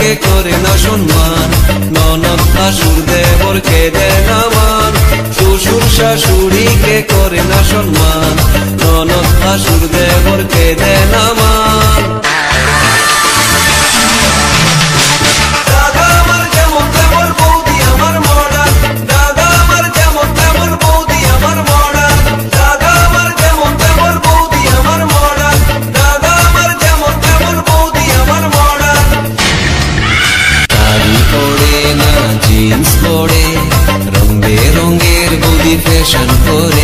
করে না সম্মান, ননদ ভাসুর দেবরকে দেয় না মান, শ্বশুর শাশুড়িকে করে না সম্মান, ননদ ভাসুর দেবরকে দেয় না মান। জিন্স পরে রং বেরঙের বৌদি ফ্যাশন করে,